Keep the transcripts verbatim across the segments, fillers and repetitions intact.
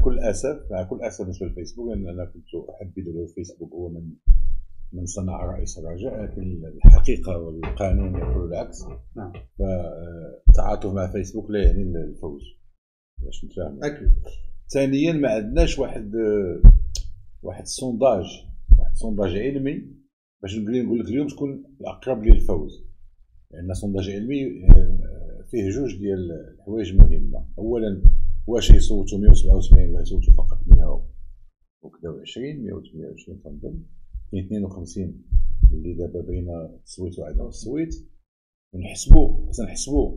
كل اسف مع كل اسف بالنسبه للفيسبوك، لان انا كنت احب الفيسبوك هو من من صنع رئيس الرجاء، لكن الحقيقه والقانون يقول العكس. نعم. فالتعاطف مع فيسبوك لا يعني الفوز، باش نتفاهم. اكيد. ثانيا ما عندناش واحد واحد السونداج واحد سونداج علمي باش نقول لك اليوم شكون الاقرب للفوز. لان يعني سونداج علمي فيه جوج ديال الحوايج مهمه. اولا واش يصوتوا مية وسبعة وسبعين ولا يصوتوا فقط مية وكذا وعشرين مية وثمانية وعشرين تنظن، كاين اثنين وخمسين اللي دابا بين التصويت وعدم التصويت. ونحسبوا خصنا نحسبوا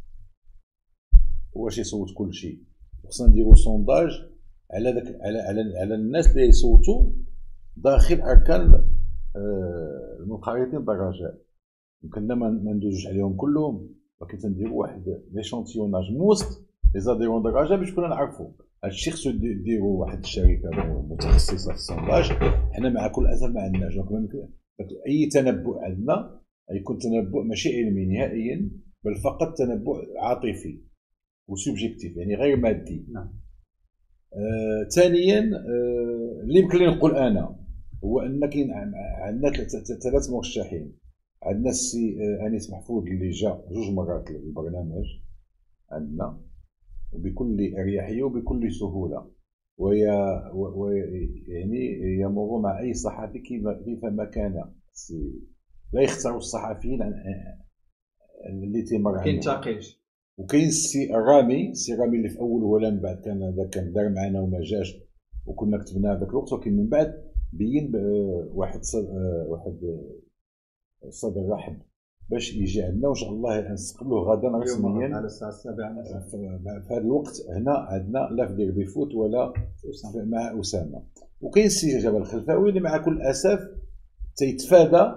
واش يصوت كل شيء، خصنا نديروا سونداج على داك على على على الناس اللي يصوتوا داخل اركان المنخرطين بالرجاء. يمكننا ما ندوزوش عليهم كلهم، ولكن تنديروا واحد ليشونتيوناج من وسط لي زاديرون دراجه باش كنا نعرفوا. هادشي خصو ديروا واحد الشركه متخصصه في السونداج. حنا مع كل اسف ما عندناش، دونك اي تنبؤ عندنا يكون تنبؤ ماشي علمي نهائيا، بل فقط تنبؤ عاطفي وسوبجيكتيف، يعني غير مادي. نعم. آه، ثانيا آه، اللي يمكن لي نقول انا هو ان كاين عندنا ثلاث مرشحين. عندنا السي انيس محفوظ اللي جا جوج مرات للبرنامج عندنا وبكل اريحيه وبكل سهوله، ويا يعني يمر مع اي صحفي كيفما كان. لا يختاروا الصحفيين اللي تيمر عنهم. كاين تاقيش. وكاين السي الرامي السي الرامي اللي في اول ولا من بعد كان هذا كان دار معنا وما جاش وكنا كتبناه ذاك الوقت، ولكن من بعد بين واحد صد... واحد صدر رحب باش يجي عندنا، وان شاء الله نستقبلوه غدا رسميا على الساعه السابعة في هذا الوقت. هنا عندنا لا في ديربي فوت ولا مع اسامه. وكاين السي جبل الخلفاوي اللي مع كل اسف تيتفادى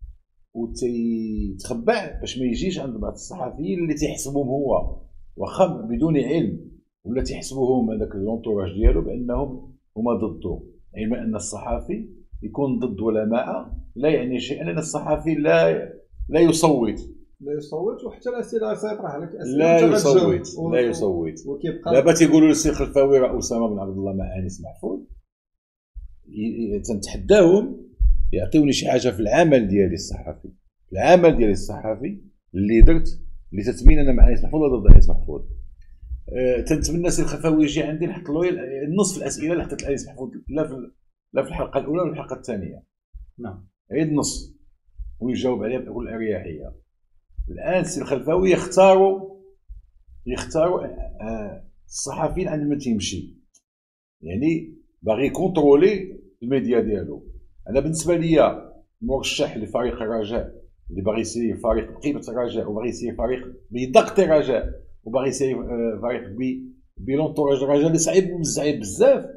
وتيتخبع باش ما يجيش عند بعض الصحفيين اللي تيحسبوهم هو واخا بدون علم، ولا تيحسبوهم هذاك لونطوراج ديالو بانهم هما ضده. علما ان الصحفي يكون ضد ولا مع لا يعني شيئا، لان الصحفي لا لا يصوت لا يصوت وحتى الاسئله سيطرح لك اسئله لا يصوت لا يصوت. وكيبقى دابا تيقولوا للسي الخلفاوي راه اسامه بن عبد الله مع انيس محفوظ، تنتحداهم يعطيوني شي حاجه في العمل ديالي الصحفي في العمل ديالي الصحفي اللي درت اللي تتمين انا مع انيس محفوظ ولا ضد انيس محفوظ. أه تنتمنى السي الخفاوي يجي عندي نحط له النص الاسئله اللي حطيت لانيس محفوظ لا في لا في الحلقه الاولى ولا الحلقه الثانيه. نعم. عيد النص ويجاوب عليها بكل اريحيه. الان السي الخلفاوي يختاروا يختاروا أه الصحفيين عند ما تيمشي، يعني باغي كونترولي الميديا ديالو. انا بالنسبه ليا مرشح لفريق الرجاء اللي باغي يسير فريق بقيمه الرجاء وباغي يسير فريق بضغط الرجاء وباغي يسير فريق بلونطوراج الرجاء اللي صعيب ومزعيب بزاف،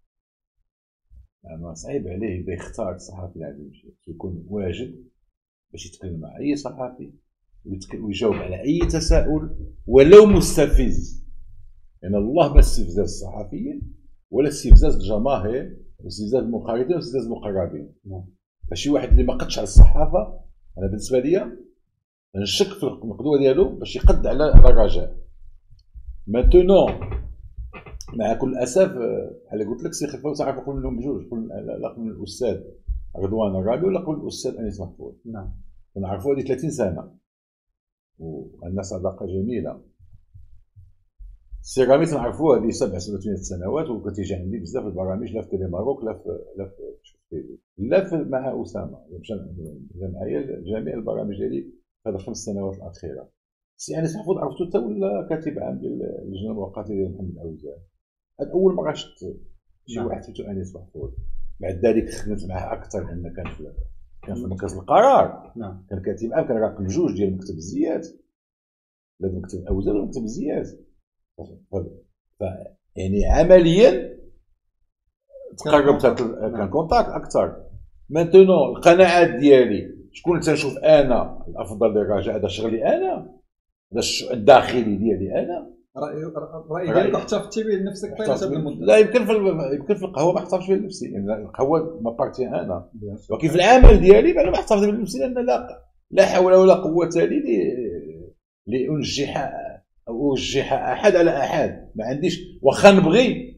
انا صعيب عليه يبدا يختار الصحفي اللي غادي يمشي. يكون واجد باش يتكلم مع اي صحفي ويجاوب على اي تساؤل ولو مستفز. يعني الله ما استفزاز الصحفيين ولا استفزاز الجماهير واستفزاز المنخرطين واستفزاز المقربين. فشي واحد اللي ما قدش على الصحافه انا بالنسبه ليا نشك في المقدوره ديالو باش يقد على الرجاء. ماتونو مع كل اسف بحال قلت لك سي خلفاوي تعرف نقول لهم بجوج، لا نقول الاستاذ رضوان الرابي ولا نقول الاستاذ انيس محفوظ. نعم. ونعرفوا هذه ثلاثين سنه وعندنا صداقه جميله. السي رامي تنعرفوه هذه سبع سنوات ثمان سنوات وكتيجي عندي بزاف البرامج لا في تيلي ماروك لا في لا في لا في مع اسامه مشى معايا جميع البرامج ديالي في هذه الخمس سنوات الاخيره. السي انيس محفوظ عرفتو حتى ولا كاتب عام ديال اللجنه المؤقته ديال محمد اوزان. هاد اول مره شفت شي واحد سميتو انيس محفوظ. بعد ذلك خدمت معاه اكثر لان كان في كان في مركز القرار. نعم. كان كاتب عام كان راقم جوج ديال مكتب الزيات، لازم مكتب اوزان ومكتب الزيات. ف يعني عمليا تقربت كان كونتاكت اكثر. مانتونو القناعات ديالي شكون تنشوف انا الافضل للرجاء، هذا شغلي انا، هذا الداخلي ديالي انا. راي راي ديالك احتفظتي به لنفسك طيله هذه المده؟ لا يمكن في يمكن في القهوه ما احتفظش به لنفسي، يعني القهوه ما بارتي انا، ولكن في العمل ديالي انا ما احتفظ به لنفسي لان لا لا حول ولا قوه لي لانجح او اوجح احد على احد. ما عنديش واخا نبغي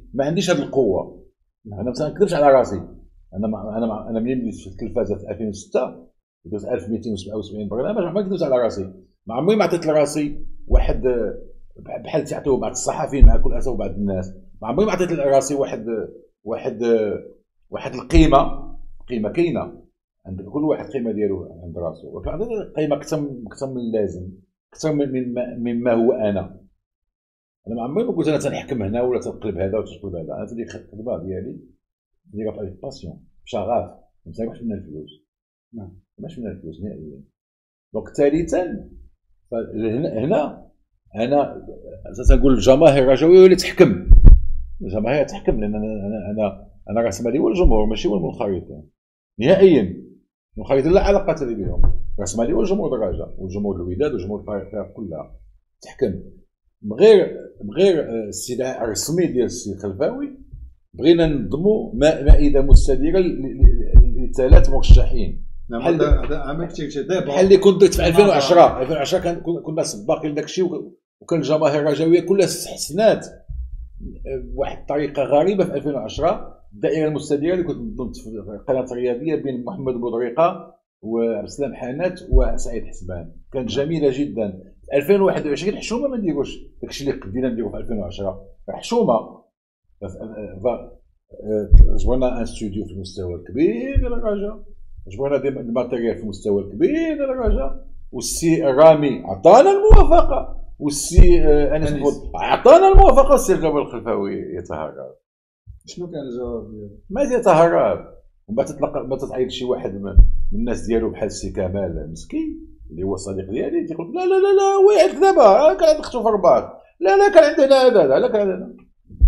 ما عنديش هذه القوه. انا مثلا ما نكذبش على راسي، انا ما انا ما انا ملي بديت في التلفازه في ألفين وستة درت ألف ومئتين وسبعة وسبعين برنامج، ما كذبتش على راسي، ما عمري ما عطيت لراسي واحد بحال تعطيو بعض الصحفيين مع كل اسف وبعض الناس، ما عمري ما عطيت لراسي واحد واحد واحد القيمه. قيمه كاينه عند كل واحد، قيمه ديالو عند راسو، ولكن عندي قيمه اكثر اكثر من اللازم، اكثر مما مما هو انا. انا ما عمري ما قلت انا تنحكم هنا ولا تنقلب هذا وتنقلب هذا، انا تدير الخدمه ديالي نديرها في باسيون بشغف، ما تنبغيش منها الفلوس. نعم ماش منها الفلوس نهائيا. دونك ثالثا هنا انا تنقول الجماهير الرجويه اللي تحكم، الجماهير تحكم، لان انا انا انا راس مالي هو الجمهور ماشي هو المنخرطين نهائيا. المنخرطين لا علاقه لي بهم، راس مالي هو الجمهور الرجاء والجمهور الوداد والجمهور الفرق كلها تحكم. بغير بغير الاستدعاء الرسمي ديال السي خلفاوي بغينا ننظموا مائده مستديره لثلاث مرشحين. نعم هذا عمل كثير دابا بحال اللي كنت درت في ألفين وعشرة ألفين وعشرة كان كنا سباقين لداك الشيء، وكان الجماهير الرجاويه كلها استحسنات بواحد الطريقه غريبه في ألفين وعشرة. الدائره المستديره اللي كنت نظمت في القناه الرياضيه بين محمد بودريقه وعبد السلام حانات وسعيد حسبان، كانت جميله جدا. في ألفين وواحد وعشرين حشومه ما نديروش داكشي اللي بدينا نديرو في ألفين وعشرة، حشومه جبرنا ان ستوديو في المستوى الكبير ديال الرجاء، جبرنا دي الماتيريال في المستوى الكبير ديال الرجاء، والسي رامي عطانا الموافقه، والسي انس بود عطانا الموافقه، والسي جابر الخلفاوي يتهرب. شنو كان الجواب ديالو؟ ما يتهرب. ومن بعد تطلق ما تتعيط شي واحد من الناس ديالو بحال السي كمال مسكين اللي هو الصديق ديالي تيقول لا لا لا لا وعد دابا كان عندك اختو في الرباط، لا لا كان عندنا هذا، لا كان عندنا.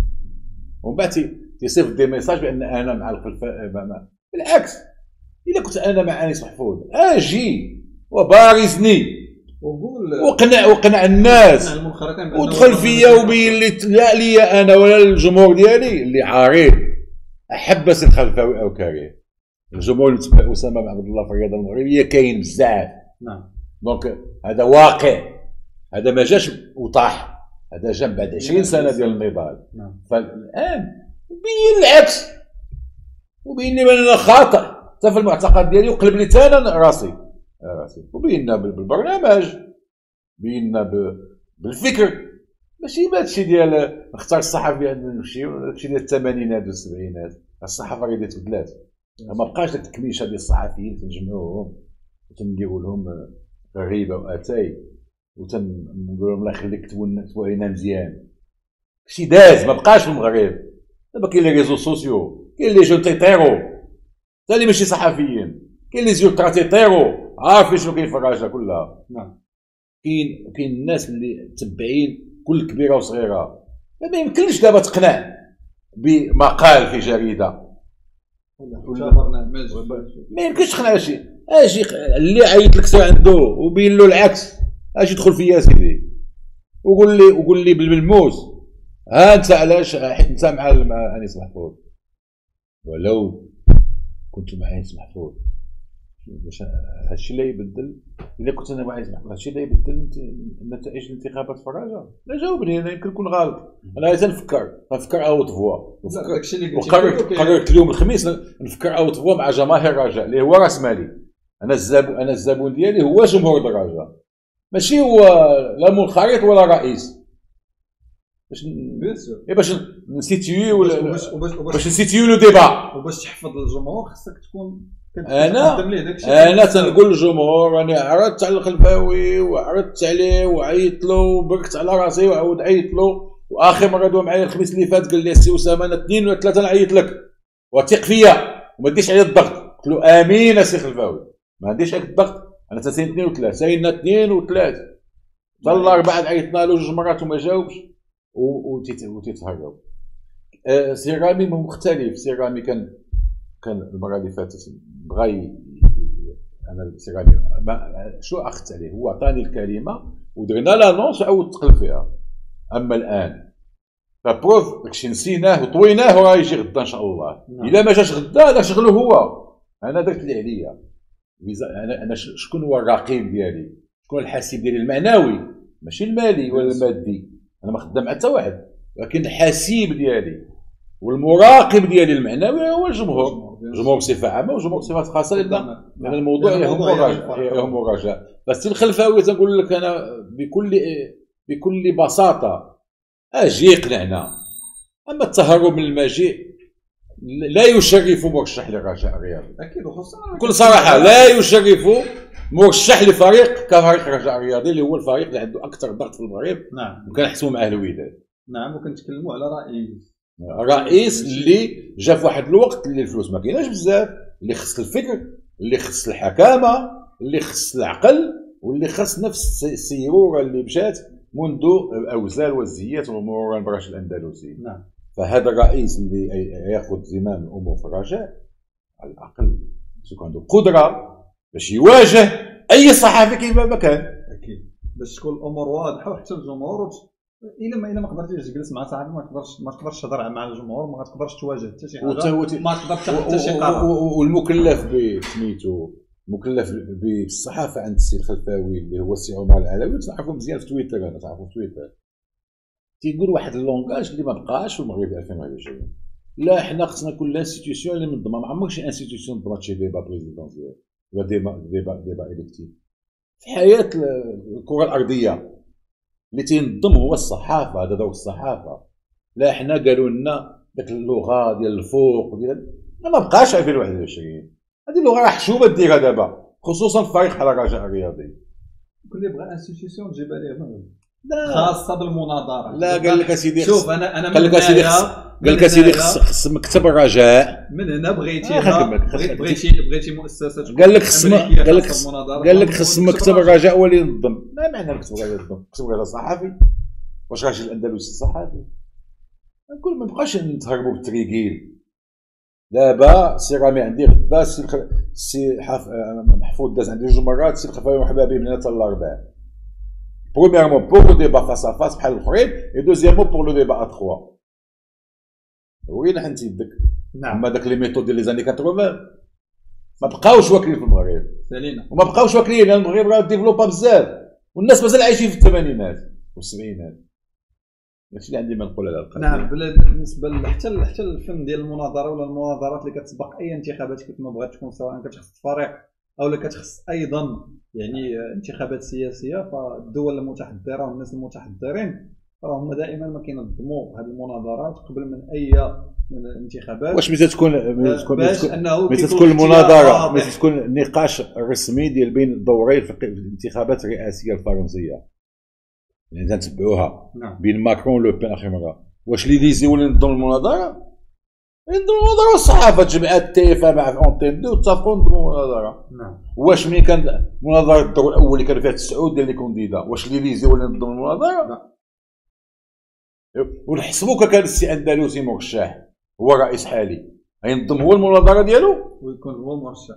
ومن بعد تيصيفط دي ميساج بان انا مع الخلفاء. بالعكس، الا كنت انا مع انيس محفوظ اجي وبارزني وقول وقنع وقنع الناس ودخل فيا وبين لي لا ليا انا ولا الجمهور ديالي اللي عارض احب سي الخلفاوي او كريه. الجمهور اللي تبع اسامه بن عبد الله في الرياضه المغربيه كاين بزاف. نعم دونك هذا واقع، هذا ما جاش وطاح، هذا جا بعد عشرين سنه ديال النضال. نعم. فالان بين العكس وبين لي انا خاطئ حتى في المعتقد ديالي، وقلب لي حتى انا راسي راسي وبينا بالبرنامج، بينا بالفكر، ماشي هادشي ديال نختار الصحفي نمشي هادشي ديال الثمانينات والسبعينات. الصحافه غير تبدلات، ما بقاش داك التكميشه ديال الصحفيين تنجمعوهم وتنديروا لهم غريبه واتاي وتنقول لهم الله يخليك كتبوا كتبوا علينا مزيان. شي داز ما بقاش في المغرب. دابا كاين لي ريزو سوسيو، كاين لي جون تيطيرو حتى اللي ماشي صحفيين، كاين لي زيوترا تيطيرو عارفين شنو كاين في الرجاء كلها. نعم. كاين كاين الناس اللي متبعين كل كبيره وصغيره. ما يمكنش دابا تقنع بمقال في جريده ولا برنامج، ما يمكنش تقنع شي. اجي اللي عيط لك سي عنده وبين له العكس، اجي دخل فيا سيدي وقول لي وقول لي بالملموس ها انت علاش حيت انت مع مع انيس محفوظ. ولو كنت مع انيس محفوظ هادشي لا يبدل. الا كنت انا مع انيس محفوظ هادشي لا يبدل نتائج الانتخابات في الرجاء. لا جاوبني، انا يمكن نكون غلط، انا تنفكر نفكر اوت فوا. وقررت اليوم الخميس نفكر اوت فوا مع جماهير الرجاء اللي هو راس مالي. انا الزبون انا الزبون ديالي هو جمهور الرجاء، ماشي هو لا منخرط ولا رئيس. باش باش نسيتيو ولا باش نسيتيو لو ديبا وباش تحفظ الجمهور خصك تكون انا انا تنقول للجمهور راني عرضت على الخلفاوي وعرضت عليه وعيط له وبركت على راسي وعاود عيط له، واخر مره دوا معايا الخميس اللي فات قال لي السي اسامه انا اثنين ولا ثلاثه نعيط لك وثق فيا وما ديش عليا الضغط. قلت له امين السي خلفاوي، ما عنديش عليك الضغط، انا تسين اثنين وثلاثه ساينا اثنين وثلاثه حتى الاربعه عيطنا له جوج مرات وما جاوبش وتيتهرب. أه سي رامي مختلف. سي رامي كان كان المره اللي فاتت بغى انا سي رامي شو اخذت عليه، هو عطاني الكلمه ودرنا لانونس وعاود تقلب فيها. اما الان فبروف داكشي نسيناه وطويناه وراه يجي غدا ان شاء الله. الا ما جاش غدا هذا شغله هو، انا درت اللي عليا. انا انا شكون هو الرقيب ديالي، شكون الحاسب ديالي المعنوي ماشي المالي ولا المادي. انا ما خدام مع حتى واحد، ولكن الحاسيب ديالي والمراقب ديالي المعنوي هو الجمهور، الجمهور بصفه عامه والجمهور بصفه خاصه، لان الموضوع يهم الرجاء يهم الرجاء. بس الخلفاوي تنقول لك انا بكل بكل بساطه اجي يقنعنا، اما التهرب من المجيء لا يشرف مرشح للرجاء الرياضي اكيد، وخصوصا بكل صراحه لا يشرف مرشح لفريق كفريق الرجاء الرياضي اللي هو الفريق اللي عنده اكثر ضغط في المغرب. نعم، وكنحسبوا مع الوداد. نعم، وكنتكلموا على رئيس رئيس اللي جا في واحد الوقت اللي الفلوس ما كايناش بزاف، اللي خص الفكر، اللي خص الحكامه، اللي خص العقل، واللي خص نفس السيروره اللي مشات منذ الاوزال والزيات ومرورا البرش الاندلسي. نعم. فهذا الرئيس اللي ياخذ زمام الامور في الرجاء على الاقل يكون عنده قدره باش يواجه اي صحافي كيما ما كان. اكيد، باش تكون الامور واضحه وحتى الجمهور الا ما الا ما قدرتيش تجلس مع صاحبك ما تقدرش ما تقدرش تهضر مع الجمهور، ما تقدرش تواجه حتى شي حاجه، ما تقدرش تاخذ حتى شي قرار. والمكلف بسميتو مكلف بالصحافه عند السي الخلفاوي اللي هو السي عمر العلوي، تعرفوا مزيان في تويتر، انا تعرفوا في تويتر تيقول واحد اللونغاج اللي ما بقاش في المغرب ألفين وواحد وعشرين. لا حنا خصنا كل انستيتيوشن اللي منظمه، ما عمرك شي انستيتيوشن نظمت شي ديبا بريزيدونسيال ولا ديبا ديبا ديبا الكتيف في حياه الكره الارضيه. اللي تينظم هو الصحافه، هذا دور الصحافه. لا حنا قالوا لنا داك اللغه ديال الفوق ديال ما بقاش ألفين وواحد وعشرين. هذه اللغه راه حشومه ديرها دابا، خصوصا في فريق بحال الرجاء الرياضي. كل اللي بغى انستيتيوشن تجيب عليه لا خاصه بالمناظره. لا قال لك اسيدي شوف انا انا قال لك اسيدي قال لك اسيدي خص مكتب الرجاء من هنا بغيتي بغيتي بغيتي مؤسسه قال لك خص قال لك قال لك خص مكتب الرجاء هو اللي ينظم. ما معنى مكتب الرجاء ينظم؟ مكتب الرجاء صحفي، واش راجل الاندلسي صحفي؟ نقول ما بقاش نتهربوا بالتريكيل. دابا سي رامي عندي غدا، سي سي محفوظ داز عندي جوج مرات، سي الخفاوي مرحبا به من هنا حتى الاربعاء. Premièrement pour le débat face à face بحال الاخرين، et deuxièmement pour le débat à trois. وين حنتي يدك؟ نعم. اما داك لي ميثود ديال لي زاني ثمانين ما بقاوش واكلين في المغرب. سالينا. وما بقاوش واكلين لان المغرب راه ديفلوبا بزاف، والناس مازال عايشين في الثمانينات والسبعينات. داكشي اللي عندي ما نقول على القضيه. نعم، بالنسبه حتى حتى الفن ديال المناظره ولا المناظرات اللي كتسبق اي انتخابات كيف ما بغات تكون، سواء كتخص فريق او لا كتخص ايضا يعني انتخابات سياسيه، فالدول المتحضره والناس المتحضرين راهم دائما ما كينظموا هذه المناظرات قبل من اي من الانتخابات. واش متى تكون باش انه متى تكون المناظره متى تكون النقاش الرسمي ديال بين الدورين في الانتخابات الرئاسيه الفرنسيه اللي يعني تنتبعوها. نعم. بين ماكرون ولو بين اخر مره، واش لي ديزي ولا ينظم المناظره؟ ينظم المناظره والصحافه جمعات تيفا مع اونتين دو واتفقوا نظموا المناظره. نعم. واش ملي كان مناظره الدور الاول اللي كان فيها تسعود ديال لي كونديدا، واش لي ديزي ولا ينظم المناظره؟ لا. ونحسبوك كان السي اندلسي مرشح هو رئيس حالي، غينظم هو المناظره ديالو ويكون هو مرشح.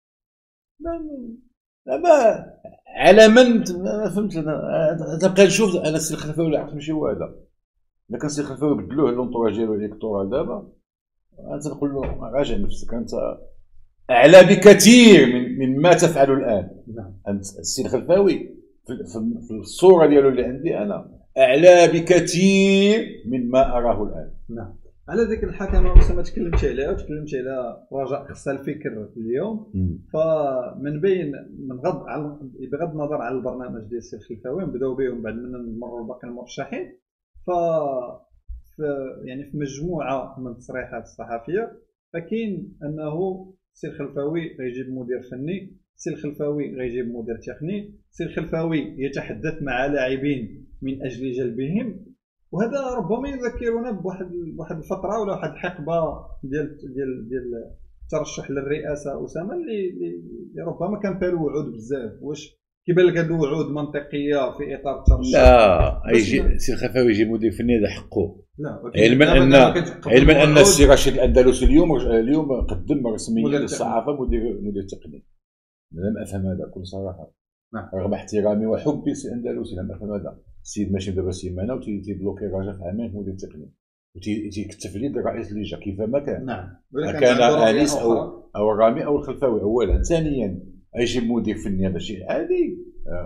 دابا على من فهمت انا تبقى نشوف انا السي الخلفاوي اللي عرفت ماشي هو هذا. الا كان السي الخلفاوي بدلوه لونطوراج ديالو الالكتورال دابا، انت نقول له راجع نفسك، انت اعلى بكثير من مما تفعل الان. نعم. انت السي الخلفاوي في الصوره ديالو اللي عندي انا اعلى بكثير مما اراه الان. نعم. على ذيك الحكمه اسامه تكلمت عليها وتكلمت على رجاء خصها الفكر اليوم. م. فمن بين من غض على بغض النظر على البرنامج ديال السي الخلفاوي نبداو به ومن بعد منا نمروا باقي المرشحين. ف يعني في مجموعه من التصريحات الصحفيه فكاين انه السي الخلفاوي غيجيب مدير فني، السي الخلفاوي غيجيب مدير تقني، السي الخلفاوي يتحدث مع لاعبين من اجل جلبهم. وهذا ربما يذكرنا بواحد بواحد الفتره ولا واحد الحقبه ديال ديال ديال الترشح للرئاسه اسامه اللي, اللي ربما كان فيها الوعود بزاف. واش كيبان لك هذه وعود منطقيه في اطار الترشح؟ لا، يجي السي الخلفاوي يجي مدير فني هذا حقه. لا، علما ان علما ان السي رشيد الاندلسي اليوم اليوم قدم رسميا للصحافه مدير مدير تقني. لم افهم هذا بكل صراحه. نعم. رغم احترامي وحبي للسي الاندلسي لم افهم هذا. السيد ماشي دابا سيمانه وتيبلوكي الرجاء في عامين مدير تقني وتيكتف لي رئيس اللجنه كيفما كان. نعم. كان انيس او او الرامي او الخلفاوي اولا. ثانيا يجيب مدير فني، هذا شيء عادي.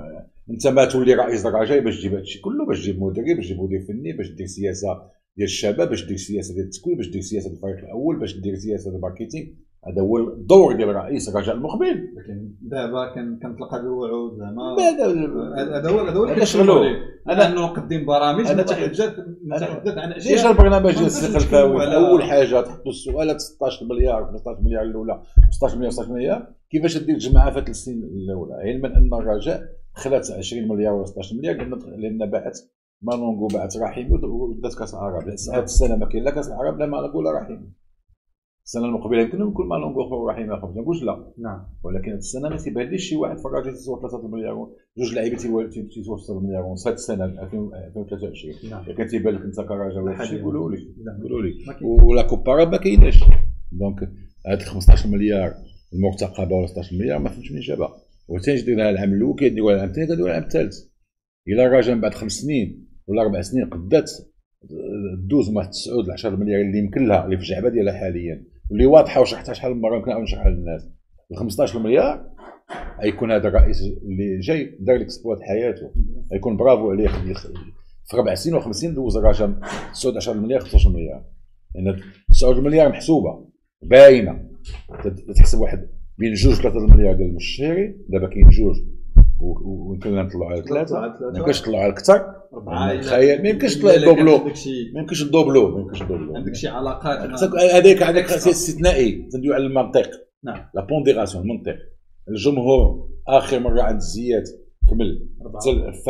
انت ما تولي رئيس الرجاء باش تجيب هادشي كله، باش تجيب مدرب، باش تجيب مدير فني، باش دير سياسه ديال الشباب، باش دير سياسه ديال التكوين، باش دير سياسه ديال الفريق الاول، باش دير سياسه ديال الماركتينغ. هذا هو الدور ديال رئيس الرجاء المقبل. لكن دابا كنتلقى الوعود زعما هذا هذا هو هذا هو اللي شغلو. انا انه نقدم برامج متحدث متحدث عن اشياء. ليش البرنامج ديال السي خلفاوي اول حاجه تحطوا السؤالات ستطاش مليار خمسطاش مليار الاولى ستطاش مليار ستطاش مليار كيفاش دير الجماعه في ثلاث سنين الاولى، علما ان الرجاء خلات عشرين مليار ولا ستطاش مليار لان باعت مالونغو، باعت رحيمي ودات كاس العرب. هذه السنه ما كاين لا كاس العرب لا مالونغو لا رحيمي. السنه المقبله يمكن يكون مالونغو اخر ورحيمي اخر، ما نقولش لا. نعم. ولكن هذه السنه ما تيبانليش شي واحد في الرجاء تيسوى ثلاثة مليار، جوج لاعبين تيسوى ستة مليار ونص هذه السنه ألفين وثلاثة وعشرين. نعم. كان تيبان لك انت كرجاء ولا شي قولوا لي قولوا لي ما ولا كوبارا ما كايناش. دونك هاد خمسطاش مليار المرتقبه ولا ستطاش مليار ما فهمتش منين جابها. وثاني ديرها العام الاول كيديروها العام الثاني كيديروها العام الثالث. الى الرجاء بعد خمس سنين ولا اربع سنين قدات دوز مع تسعود ل عشرة مليار اللي يمكن لها، اللي في الجعبه ديالها حاليا واللي واضحه وشرحتها شحال من مره يمكن نعاود نشرحها للناس. ال خمسطاش مليار غيكون هذا الرئيس اللي جاي دار ليكسبلوات حياته، غيكون برافو عليه. في ربع سنين وخمس سنين دوز الرجاء تسعود عشرة مليار خمسطاش مليار، لان تسعود مليار محسوبه باينه. تحسب واحد بين جوج ثلاثة مليار ديال المشيري، دابا كاين جوج ويمكن نطلعوا على ثلاثه، ما يمكنش نطلعوا على اكثر. تخيل ما يمكنش تطلع الدوبلو، ما يمكنش الدوبلو، ما يمكنش الدوبلو. عندك شي علاقات هذاك هذاك استثنائي تندوي على المنطق. نعم. لا بونديراسيون المنطق. الجمهور اخر مره عند زياد كمل حتى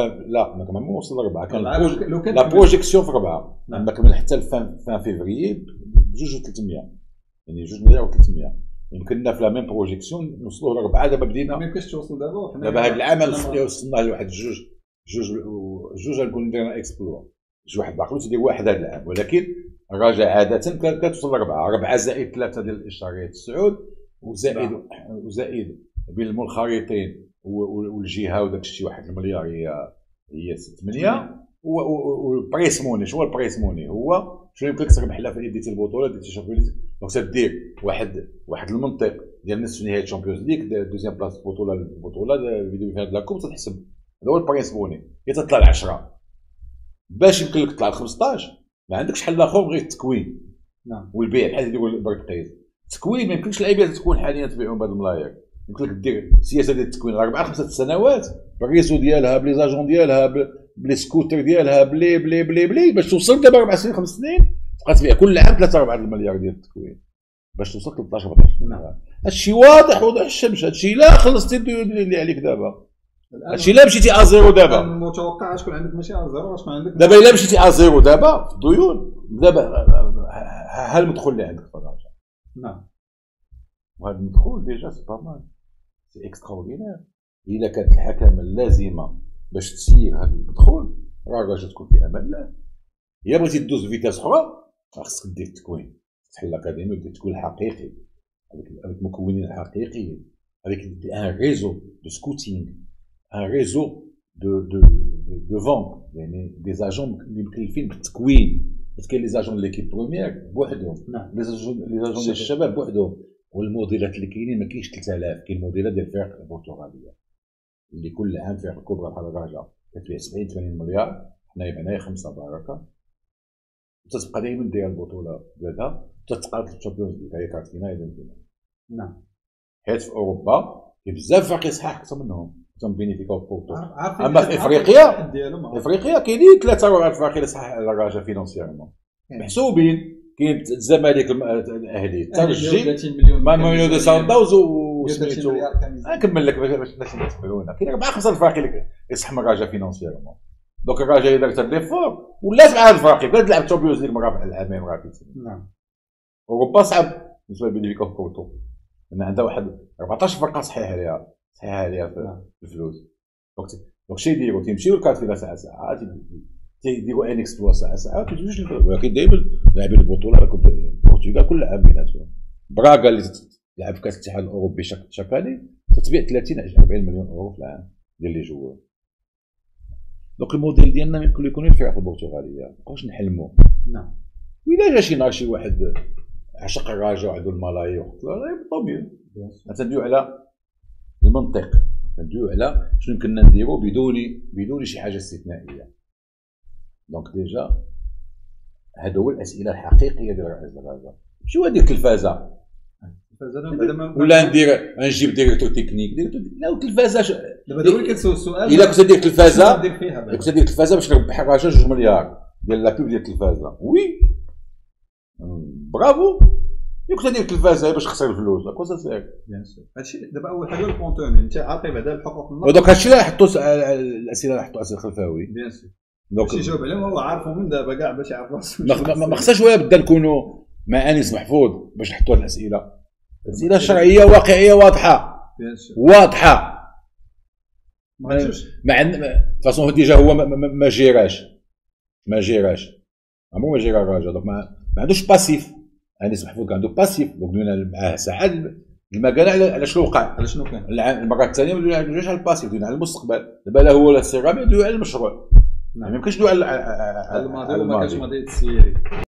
لا ما كان وصل لربعه، كان لا بروجيكسيون في ربعه ما كمل حتى فان فيفري بجوج وثلاثمية، يعني جوج مليار وثلاثمية. يمكننا في لا ميم بروجيكسيون نوصلوا لربعه. دابا بدينا ما يمكنش توصل دابا. دابا هذا العام وصلنا لواحد جوج جوج جوج غنكون درنا اكسبلوا جوج واحد باقي تيدير واحد هذا العام. ولكن الرجاء عاده كتوصل لربعه، ربعه زائد ثلاثه ديال الاشارات السعود وزائد وزائد بين المنخرطين والجهه وداك الشيء واحد المليار هي هي ثمانية. والبريس موني شنو هو البريس موني؟ هو شنو يمكن تربح لها في ديتي البطوله ديتي الشامبيونز ليغ. دونك تدير واحد واحد المنطق ديال نصف نهائي الشامبيونز ليغ، دوزيام بلاص البطوله البطوله الفيديو في هذا لاكوب تتحسب. هذا هو البريس موني. هي تطلع ل عشرة باش يمكن لك تطلع ل خمسطاش. ما عندكش حل اخر غير التكوين. نعم. والبيع بحال اللي يقول برتقيز. التكوين ما يمكنش اللعيبه تكون حاليا تبيعهم بهذا الملايير. يمكن لك دير سياسه ديال التكوين اربع خمسه سنوات بالريزو ديالها بلي زاجون ديالها بلي سكوتر ديالها بلي بلي بلي بلي باش توصل دابا اربع سنين خمس سنين تبقى تبيع كل عام ثلاثة أربعة المليار ديال التكوين باش توصل ثلاثطاش أربعطاش. نعم. هادشي واضح وضوح الشمس. هادشي لا خلصتي اللي عليك دابا، هادشي لا مشيتي ازيرو دابا. المتوقع تكون عندك ماشي ازيرو، واش ما عندك دابا الا مشيتي ازيرو دابا في الديون دابا ها المدخول اللي عندك في الرجاء. نعم. وهذا المدخول ديجا سي با مال سي اكستراوردينير. الا كانت الحكمه اللازمه باش تسير هذا المدخول راه الرجاء تكون في امان الله. يا بغيتي دوز فيتاس اخرى خاصك دير التكوين، تحل الاكاديمي ودير التكوين الحقيقي avec المكونين الحقيقيين avec un réseau de scouting, un réseau de de de, de vente يعني des agents اللي مكلفين بالتكوين. باسكو كاين لي زاجون ليكيب بروميير بوحدهم، لي زاجون لي زاجون ديال الشباب بوحدهم، والموديلات اللي كاينين ما كاينش ثلاثة آلاف. كاين موديلات ديال الفرق البرتغاليه اللي كل عام فرق كبرى بحال الرجاء كتبيع سبعين ثمانين مليار، حنايا بعناها خمسه بركه وتتبقى دائما دايره البطوله ديالها وتتقاتل في الشامبيونز ليغ. هي كانت فينا هي نعم. حيت في اوروبا كاين بزاف فرق يصحح اكثر منهم تم بينيفيكا وبورتو. اما في افريقيا افريقيا كاينين ثلاثه اربعه فرق اللي صحح على الرجاء فينانسيرمون محسوبين. كاين الزمالك الاهلي الترجي ما مليون دو سانداوز وسميتو نكمل لك باش الناس يتبعونا. كاين اربعه خمسه الفرق اللي يصح من الرجاء فينانسيرمون. دونك الرجاء الا درت ديفور ولات مع هاد الفرق بغات تلعب الشامبيونز ليغ مره في العامين مره في السنه. نعم. اوروبا صعب بالنسبه لبينيفيكا وبورتو لان عندها واحد اربعطاش فرقه صحيح عليها صحيح عليها في الفلوس. دونك دونك شي يديروا تيمشيو لكارت فينا ساعه ساعه تيديروا ان اكسبلوا ساعه ساعه تيجوج. ولكن دائما لاعبين البطوله راكم البرتغال كل عام بيناتهم. براغا اللي تلعب في كاس الاتحاد الاوروبي شاك اني تتبيع ثلاثين أربعين مليون اورو في العام ديال لي جوار. دونك الموديل ديالنا يمكن يكون الفرق البرتغاليه مابقاوش نحلموا. نعم. وإلا جا شي نهار شي واحد عشق الرجاء وعندو الملايين لا طبيعي تندوي على المنطق كندويو على شنو يمكننا نديرو بدون بدون شي حاجه استثنائيه. دونك ديجا هادو هو الاسئله الحقيقيه ديال رئيس الغازه، ماشي هو ديك التلفازه ولا ندير نجيب ديريكتور تكنيك ديريكتور لا التلفازه. دابا هذا هو كيتسول السؤال، الا كنت ندير التلفازه كنت ندير التلفازه باش نربح الرجاء جوج مليار ديال لا بوب ديال التلفازه، وي برافو. اللي كنت ندير التلفازه باش نخسر الفلوس اكو سير بيان سور. هادشي دابا اول حاجه الكونتوني انت عارف بعدا الحقوق النقد، ودوك هادشي اللي حطوا الاسئله اللي حطوا اسئله خلفاوي بيان سور باش يجاوب عليهم هو عارفهم من دابا كاع باش يعرف راسو. ما خصهاش ولا بدا نكونوا مع انيس محفوظ باش نحطوا هاد الاسئله. الاسئله شرعيه واقعيه واضحه بيان سور واضحه. ما مع فاصون ديجا هو ما جيراش ما جيراش عمرو ما جيرا الراجل، دونك ما عندوش باسيف. انيس محفوظ كان عنده باسيف، دونك دوينا معاه ساعات المكان على شنو وقع، على شنو كان المره الثانيه ما دويناش على الباسيف، دوينا على المستقبل. دابا لا هو لا السي الرابع دوي على المشروع، ما يمكنش دوي على الماضي وما كانش ماضي التسييري.